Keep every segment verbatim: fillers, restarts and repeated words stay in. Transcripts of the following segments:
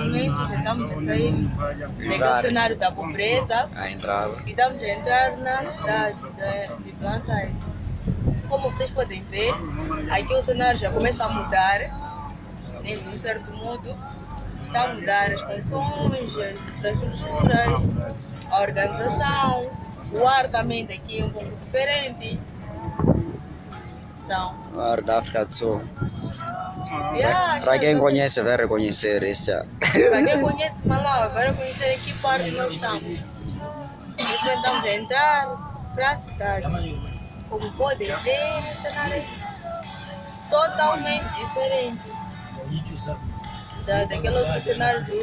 Atualmente estamos a sair daquele cenário da pobreza a entrar. e estamos a entrar na cidade de, de Blantyre. Como vocês podem ver, aqui o cenário já começa a mudar, né, de um certo modo. Está a mudar as condições, as infraestruturas, a organização, o ar também daqui é um pouco diferente. Então, O ar da África do Sul. Yeah, Para quem conhece, vai reconhecer esse ar. Para quem conhece Malawi, vai reconhecer em que parte nós estamos. Nós estamos a entrar para a cidade. Como podem ver, o cenário é totalmente diferente da, daquele outro cenário do,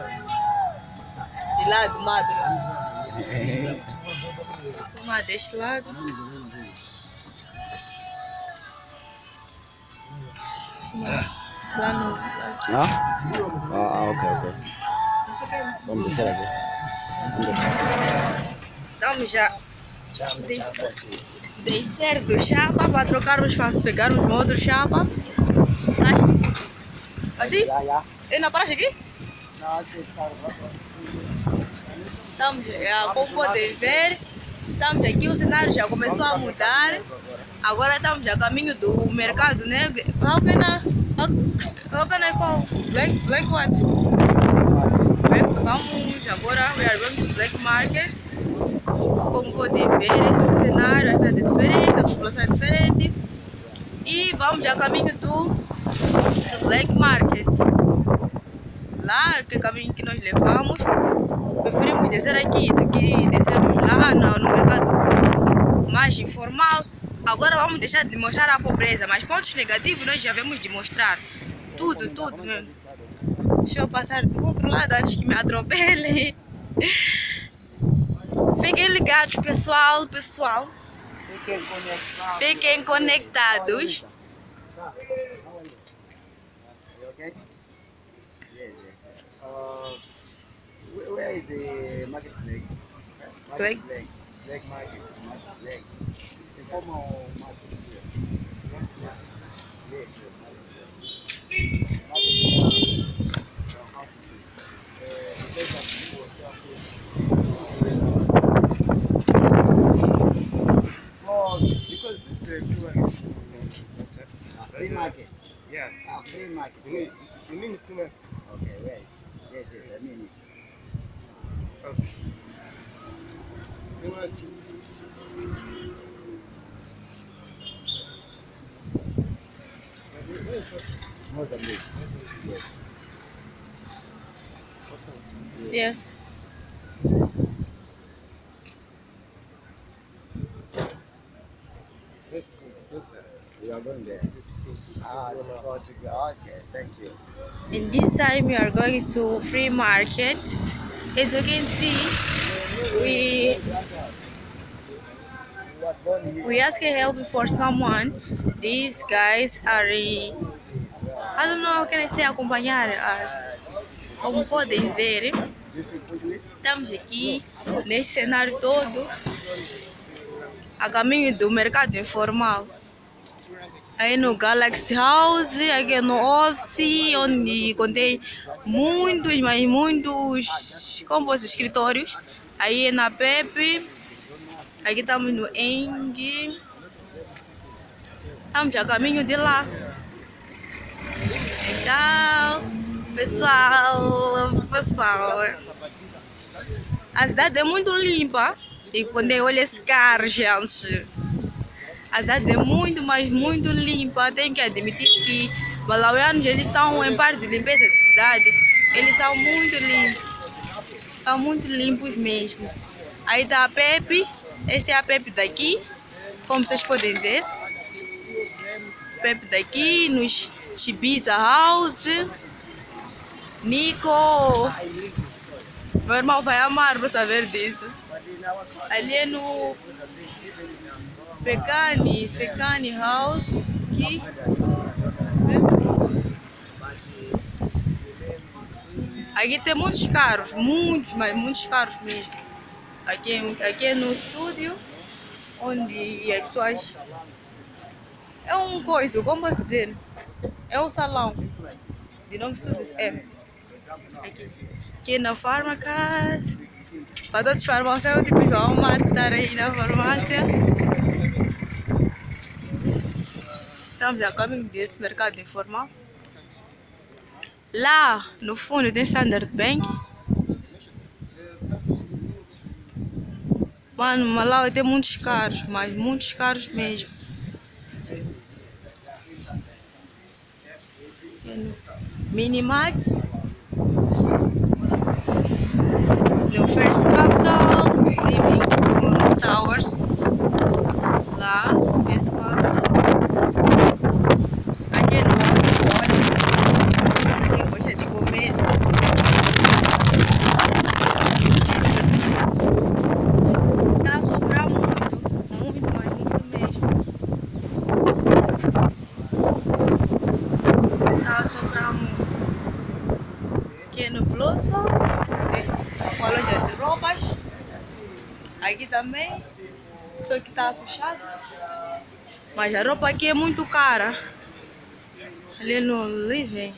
de lá do Madra. Vamos deste lado. Lá no. Não? Ah, ok, ok. Vamos descer aqui. Vamos descer. Estamos já descer do chapa para trocar o espaço, pegarmos um outro chapa. Assim? É na praia aqui? Estamos, como podem ver, estamos aqui, o cenário já começou a mudar. Agora estamos a caminho do mercado, né? How can I, how, how can I call? Black, black what? Black, vamos agora, we are going to Black Market. Como podem ver, esse é o cenário, a estrada é diferente, a população é diferente. E vamos a caminho do, do Black Market. Lá, que é o caminho que nós levamos, preferimos descer aqui do que descermos lá no, no mercado mais informal. Agora vamos deixar de mostrar a pobreza, mas pontos negativos nós já vamos demonstrar. Tudo, tudo mesmo. Deixa eu passar do outro lado antes que me atropelem. Fiquem ligados, pessoal, pessoal. Fiquem conectados. Fiquem conectados. Uh, where is the market leg? Black? Leg. Leg market. Market leg. The formal market here. Yes, market. How to say? The place that people sell food. Oh, because this is a free market. What's that? Free market. Yeah, it's a free market. You mean, you mean free market? Okay, where is? Yes, yes, I mean it. Okay. Free market. Mozambique. Yes. Yes. Let's go. Let's go. We are going there. Ah, go to go. Okay, thank you. And this time we are going to free market. As you can see, we we asking help for someone. These guys are, I don't know how can I say, acompanhar us. Como podem ver, estamos aqui neste cenário todo a caminho do mercado informal. Aí no Galaxy House, aqui no Office, onde contém muitos, mas muitos, como fosse, escritórios. Aí na Pepe, aqui estamos no Eng, estamos a caminho de lá. Então, pessoal, pessoal, a cidade é muito limpa. E quando eu olho esse carro, gente, a cidade é muito, mas muito limpa. Tenho que admitir que malauianos, eles são em parte de limpeza de cidade. Eles são muito limpos. São muito limpos mesmo. Aí está a Pepe. Esta é a Pepe daqui. Como vocês podem ver. Pepe daqui, nos Chibiza House. Nico. Meu irmão vai amar para saber disso. Ali é no Pecani, Pecani House, aqui. Aqui tem muitos carros, muitos, mas muitos carros mesmo. Aqui, aqui é no estúdio, onde as pessoas... É um coisa, como posso dizer? É um salão. De nome Studios M. Aqui, aqui na farmacard. Para todos os farmacêuticos, vão marcar aí na farmácia. Estamos a caminho desse mercado informal. Lá no fundo tem Standard Bank. Mano, Malawi tem muitos carros, mas muitos carros mesmo. Minimax. No First Capital, Livingstone Towers. Lá, First Capital. Aqui no Oxford. Quem gosta de comer. Tá sobrando muito, muito, mas muito mesmo. Tá sobrando aqui no Blossom, tem uma loja de roupas. Aqui também, só que tá fechado. Mas a roupa aqui é muito cara. Ali no Living.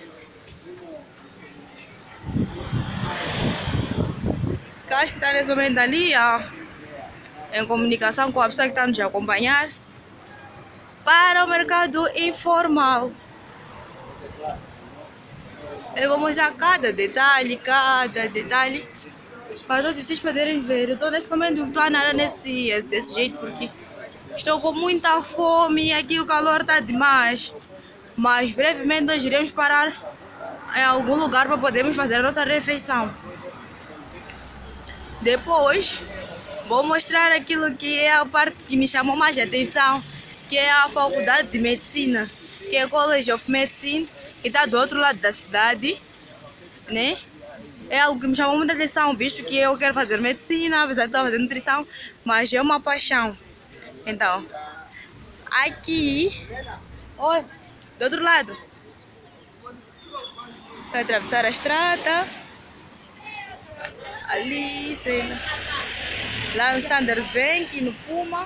Que acho que está nesse momento ali, ó, em comunicação com a pessoa que está nos acompanhar para o mercado informal. Eu vou mostrar cada detalhe, cada detalhe, para todos vocês poderem ver. Eu estou nesse momento, estou a nadar nesse, desse jeito porque estou com muita fome e aqui o calor está demais. Mas brevemente nós iremos parar em algum lugar para podermos fazer a nossa refeição. Depois vou mostrar aquilo que é a parte que me chamou mais a atenção, que é a faculdade de medicina, que é o College of Medicine, que está do outro lado da cidade, né? É algo que me chamou muita atenção, visto que eu quero fazer medicina, apesar de estar fazendo nutrição, mas é uma paixão. Então, aqui, olha, do outro lado, para atravessar a estrada, ali, sei lá, lá no Standard Bank, no Puma,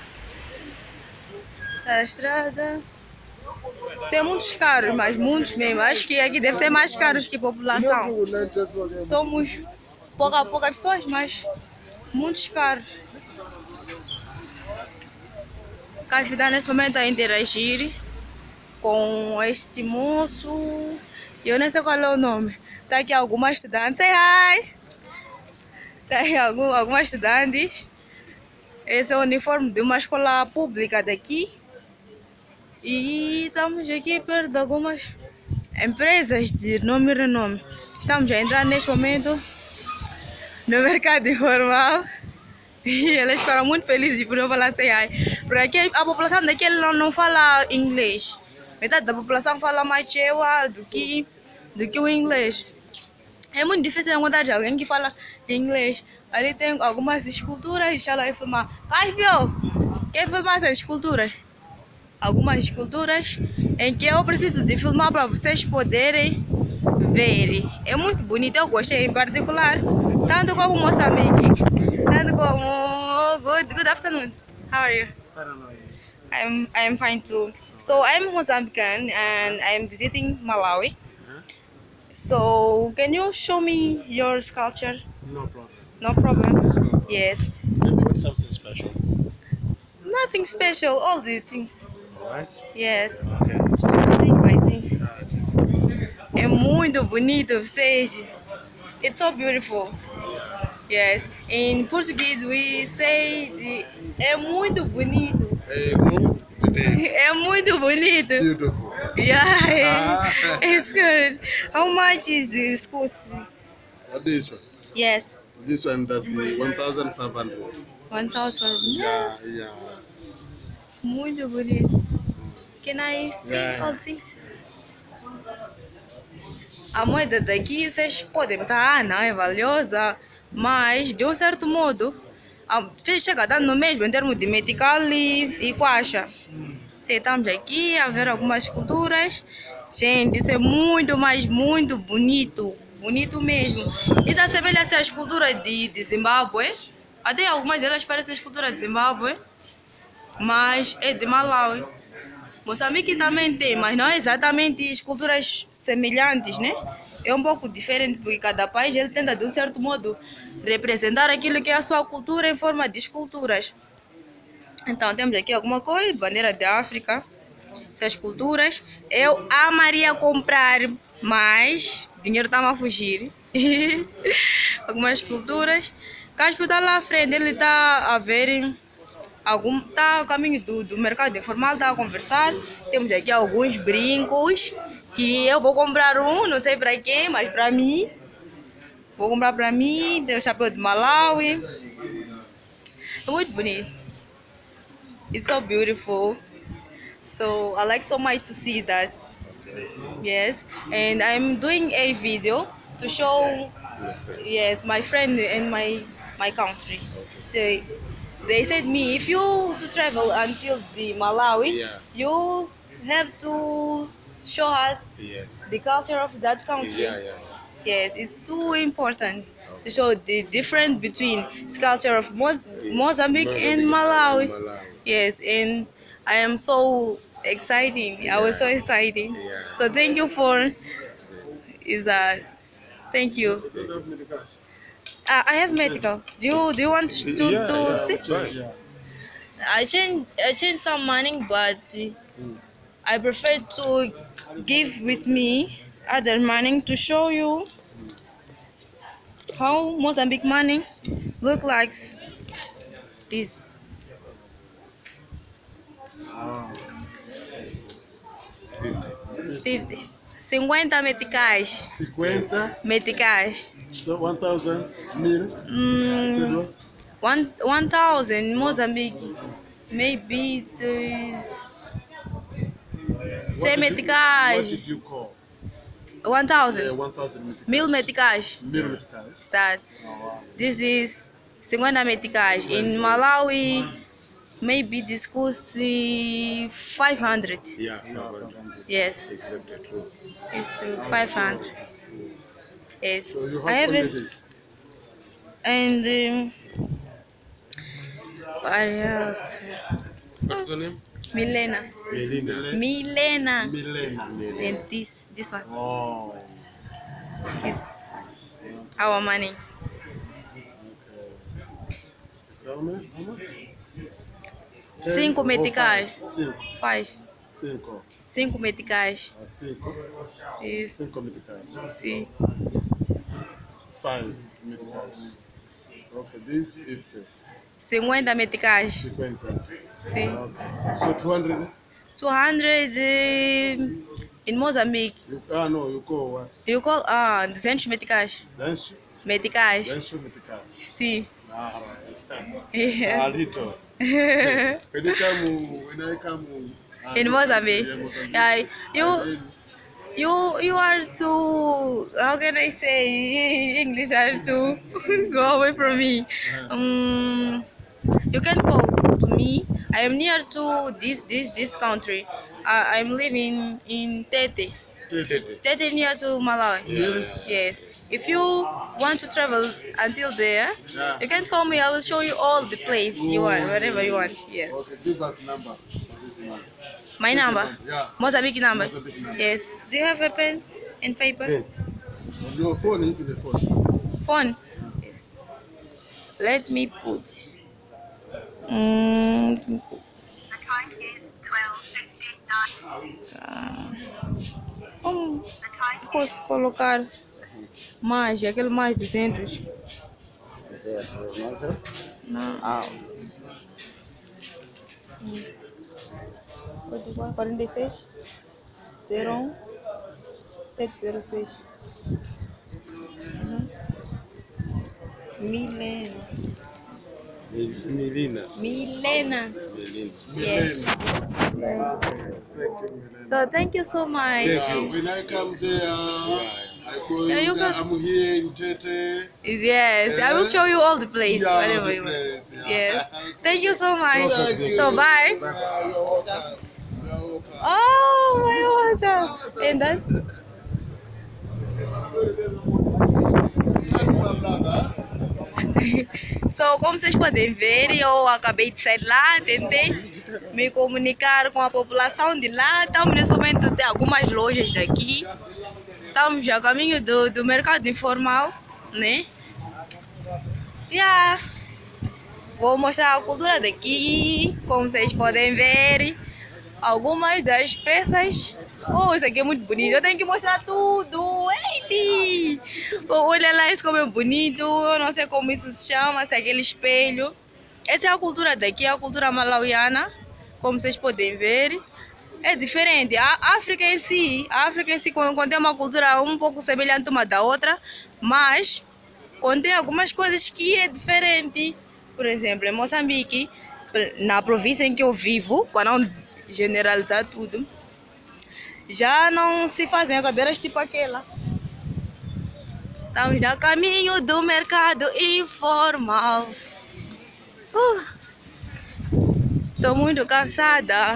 a estrada. Tem muitos carros, mas muitos mesmo. Acho que aqui deve ter mais carros que população. Somos pouca, poucas pessoas, mas muitos carros. O cara que está nesse momento a interagir com este moço. Eu nem sei qual é o nome. Está aqui algumas estudantes. Say hi! Está aí algum, algumas estudantes. Esse é o uniforme de uma escola pública daqui. E estamos aqui perto de algumas empresas de nome e renome. Estamos a entrar neste momento no mercado informal. E eles ficaram muito felizes por eu falar say hi. Porque aqui a população daqui não, não fala inglês. Metade da população fala mais chewa do que, do que o inglês. É muito difícil encontrar alguém que fala inglês. Ali tem algumas esculturas, deixa ela filmar. Vai, viu? Quer filmar essas esculturas? Algumas esculturas em que eu preciso de filmar para vocês poderem ver. É muito bonito, eu gostei em particular, tanto como Moçambique, tanto como... Good, good afternoon. How are you? I'm, I'm fine too. So I'm Mozambican and I'm visiting Malawi. So can you show me your sculpture? No problem. No problem. Yes. Maybe with something special. Nothing special, all the things. Alright. Yes. Okay. Think by things. Uh, É muito bonito, vocês. It's so beautiful. Yes. In Portuguese we say the, é muito bonito. é muito bonito. É muito bonito. Beautiful. Yeah. Ah. It's good. How much is the school? Uh, this one. Yes. This one does one thousand five hundred. One thousand. Yeah, yeah. Muito bonito. Can I see Yeah. all things? A moeda daqui vocês podem pensar, ah não, é valiosa, mas de um certo modo, a- chega dando no mesmo em termos de medical e, e quacha. Estamos aqui a ver algumas esculturas. Gente, isso é muito, mas muito bonito. Bonito mesmo. Isso assemelha-se à escultura de, de Zimbábue. Até algumas delas parecem escultura de Zimbábue, mas é de Malawi. Moçambique também tem, mas não é exatamente esculturas semelhantes, né? é um pouco diferente, porque cada país ele tenta de um certo modo representar aquilo que é a sua cultura em forma de esculturas. Então temos aqui alguma coisa, bandeira da África, essas culturas. Eu amaria comprar, mas dinheiro está a fugir. Algumas culturas. Casper está lá à frente, ele está a ver algum, está a caminho do, do mercado informal, está a conversar. Temos aqui alguns brincos que eu vou comprar um, não sei para quem, mas para mim. Vou comprar para mim. Tem o chapéu de Malawi. É muito bonito. It's so beautiful. So I like so much to see that. Yes, and I'm doing a video to show yes my friend in my my country. So they said me, if you to travel until the Malawi, Yeah. you have to show us Yes. the culture of that country. Yeah, yeah. Yes, it's too important to show the difference between the culture of Moz- Mozambique and Malawi. Malawi. Yes, and I am so exciting. I was so excited. Yeah. So thank you for is that thank you. You don't have me the cash. Uh, I have medical. Do you do you want to to, Yeah, to yeah, see? right. Yeah. I change I change some money, but I prefer to give with me other money to show you how Mozambique money look like this. Ah, fifty. cinquenta meticais. cinquenta, Meticais. so one thousand mil. Mm, Cedro. one one thousand Mozambique. Maybe this. What Cem did you- What meticais. did you call? One Yeah, thousand. one thousand meticais. Mil meticais. Mil meticais. Sad. Oh, wow. This is cinquenta meticais. In Malawi, maybe this costs uh, five hundred. Yeah, Yeah, no, five hundred. Yes, exactly true. it's true. five hundred. It's true. Yes. So you have I have only it. this. And um, what else? What's your name? Milena. Melina. Milena. Milena. And this this one Oh, is our money. okay. Tell me how much? Ten Cinco or meticais. five? Cinco. Five. Cinco. Cinco meticais. Ah, cinco. Is Cinco meticais. sim. Five meticais. Okay, this fifty. cinquenta meticais. cinquenta. Sim. Okay. So two hundred. two hundred um, in Mozambique. You, ah, no, you call what? You call ah duzentos meticais. Zenshi? Meticais. Zenshi meticais. Sim. Ah, right. Yeah. Ah, little. When you come, when I come. ah, In Mozambique. Yeah, Mozambique. Yeah, you And then- you you are too, how can I say, English are to go away from me. Um, you can call to me. I am near to this this this country. I, I'm living in Tete. Tete. Tete near to Malawi. Yes. Yes. If you want to travel until there, Yeah. you can call me. I will show you all the place you want, wherever you want. Yes. Okay, give us number for this man. My number. Yeah. Mozambique number. Mozambique number. Yes. Do you have a pen and paper? Pen. On your phone, even the phone. Phone. Let me put. Mm, The time is twelve fifty-nine. ah, como The time posso colocar mais? Aquele mais duzentos? Zero, não zero? Não. Ah, quarenta e seis, zero um, sete zero seis. Uhum. Milena. Melina. Milena. Melina. Yes. So thank you so much. yeah. When I come there, I go Yeah, you in, can- I'm here in Tete. Yes, I will show you all the place, Yeah, whatever the you want. place, yeah. Yes. Thank you so much. Thank you. So bye. Bye. You're welcome. You're welcome. Oh my water. And that So, como vocês podem ver, eu acabei de sair lá, tentei me comunicar com a população de lá. Estamos nesse momento, tem algumas lojas daqui. estamos já a caminho do, do mercado informal, né? Yeah. Vou mostrar a cultura daqui, como vocês podem ver. Algumas das peças. Oh, isso aqui é muito bonito. Eu tenho que mostrar tudo. Eita! Oh, olha lá, isso como é bonito. Eu não sei como isso se chama, se é aquele espelho. Essa é a cultura daqui, a cultura malauiana. Como vocês podem ver. É diferente. A África em si, a África em si contém uma cultura um pouco semelhante uma da outra, mas contém algumas coisas que é diferente. Por exemplo, em Moçambique, na província em que eu vivo, para não generalizar tudo, já não se fazem cadeiras tipo aquela. Estamos no caminho do mercado informal. Estou uh, muito cansada.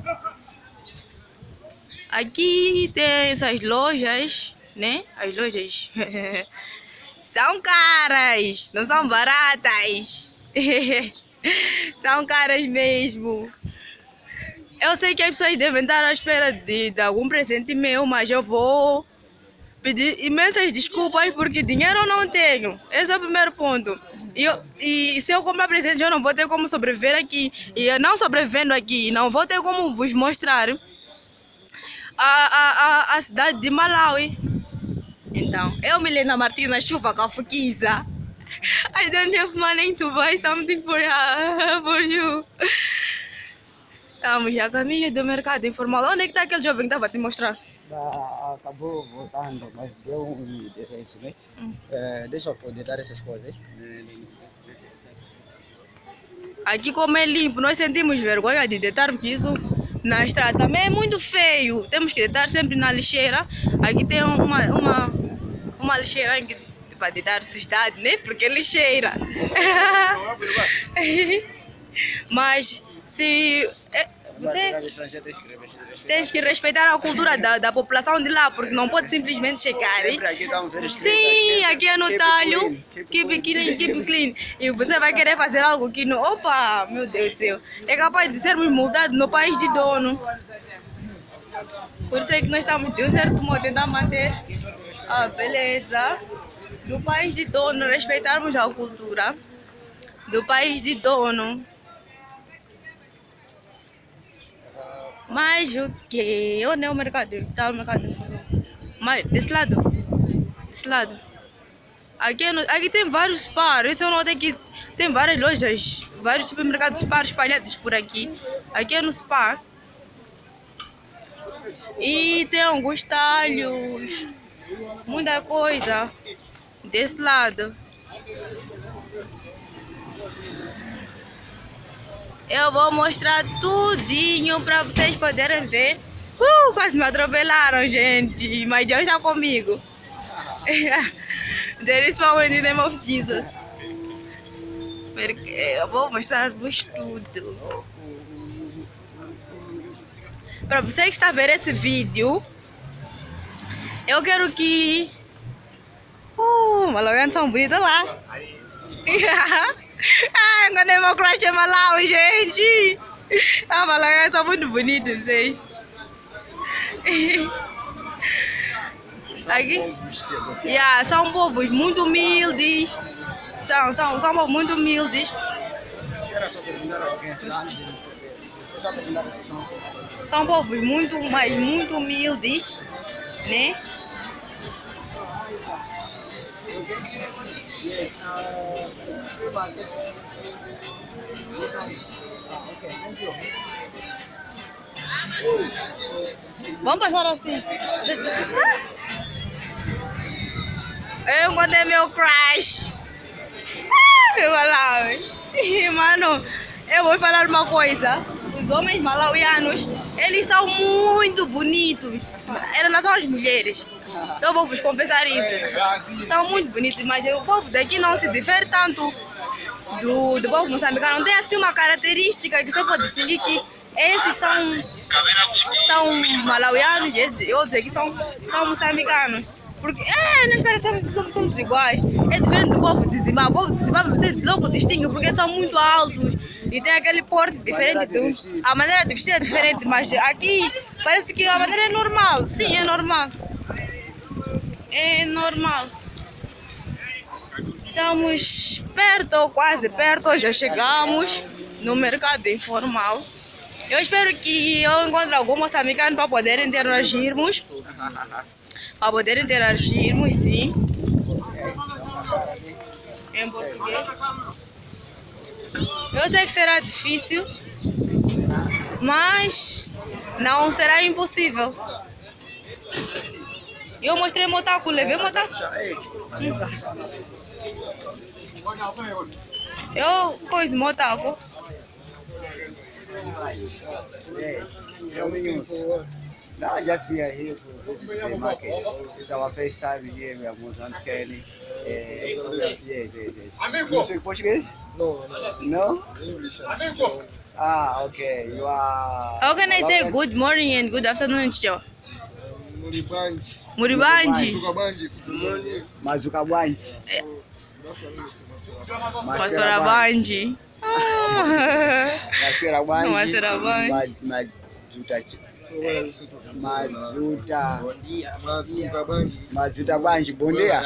Aqui tem essas lojas, né? As lojas são caras, não são baratas. São caras mesmo. Eu sei que as pessoas devem estar à espera de, de algum presente meu, mas eu vou pedir imensas desculpas porque dinheiro eu não tenho. Esse é o primeiro ponto. E, eu, e se eu comprar presente, eu não vou ter como sobreviver aqui. E eu não sobrevivendo aqui, não vou ter como vos mostrar a, a, a, a cidade de Malawi. Então, eu, Milena Martina, chupa Cafuquiza. I don't have money to buy something for, uh, for you. Estamos já a caminho do mercado informal. Onde é que está aquele jovem que estava a te mostrar? Acabou voltando, mas deu um endereço, né? Hum. É, deixa eu poder dar essas coisas. Aqui como é limpo, nós sentimos vergonha de deitarmos isso na estrada. Também é muito feio. Temos que deitar sempre na lixeira. Aqui tem uma, uma, uma lixeira para deitar sustado, né? Porque é lixeira. Mas se... É, você tens que respeitar a cultura da, da população de lá, porque não pode simplesmente chegar. Sim, aqui é no talho. Keep clean, keep clean. E você vai querer fazer algo que não... Opa, meu Deus do céu. É capaz de sermos multados no país de dono. Por isso é que nós estamos, de um certo modo, tentando manter a beleza do país de dono, respeitarmos a cultura do país de dono. Mas o que? Onde é o mercado? Está o mercado. Mas desse lado. Desse lado. Aqui, aqui tem vários Spar. Isso eu notei que tem várias lojas, vários supermercados Spar espalhados por aqui. Aqui é no Spar. E tem alguns talhos. Muita coisa. Desse lado. Eu vou mostrar tudinho para vocês poderem ver. Uh, quase me atropelaram, gente. Mas Deus está comigo. There is power in the name of Jesus. Eu vou mostrar-vos tudo. Para você que está a ver esse vídeo, eu quero que... Uh, malauianos são bonitos lá. Ai, quando é meu crush é Malawi, gente. Ah, Malawi são muito bonitos, vocês. Aqui? Yeah, são povos muito humildes. São, são, são povos muito humildes. São povos muito, mas muito humildes, né? Yes, uh, free market. Okay, thank you. Vamos passar assim. Eu encontrei meu crush. Meu Malawi. Mano, eu vou falar uma coisa. Os homens malauianos, eles são muito bonitos. Elas não são as mulheres. Eu vou vos confessar isso. São muito bonitos, mas o povo daqui não se difere tanto do, do povo moçambicano. Não tem assim uma característica que você pode distinguir que esses são, são malauianos e esses outros aqui são, são moçambicanos. Porque é, nós parecemos que somos todos iguais. É diferente do povo de Zimbábue. O povo de Zimbábue você logo distingue porque eles são muito altos e tem aquele porte diferente. Do, a maneira de vestir é diferente, mas aqui parece que a maneira é normal. Sim, é normal. é normal. Estamos perto, quase perto, já chegamos no mercado informal. Eu espero que eu encontre algum moçambicano para poder interagirmos. Para poder interagirmos, sim. Em português. Eu sei que será difícil, mas não será impossível. Eu mostrei motaco, levei motaco. Eu coisa motaco. No, just we are here to visit the market. It's our first time here. We are Mozambican. Uh, yes, yes, yes. You speak Portuguese? No, No? English. Ah, okay. You are. How can I say good morning and good afternoon, Chicho? Muribanji. Muribanji. Tukabanji. Good morning. Mazuka Bwanji. Maswara Banji. Maswera Bwanji. Maswera Bwanji. Mazuta. So what are we saying? Mazuta. Mazuka Banji. Mazuta Bwanji. Bondia.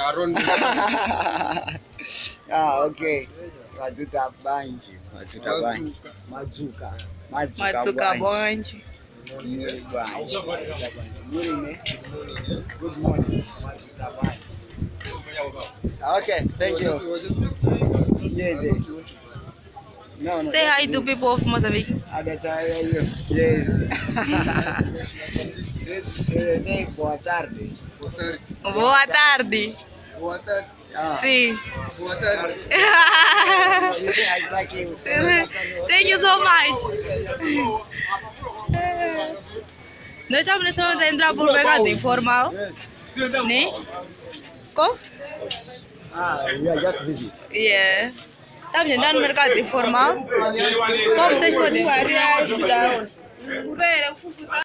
Ah, okay. Mazuta Banji. Mazuta Banji. Mazuka. Mazuka Banji. Muri Banji. Muri ne? Good morning. Mazuka Banji. Okay, thank you. Yes, yes. No, no. Say hi to people of Mozambique. Yes. Say boa tarde. Boa tarde. Boa tarde. Ah. Sim. Boa tarde. Like you. Thank you so much. Nós estamos nesse momento a entrar por um mercado informal. Né? Como? Ah, we are just visit. Yeah. Estamos entrando no mercado informal. Como vocês podem ver,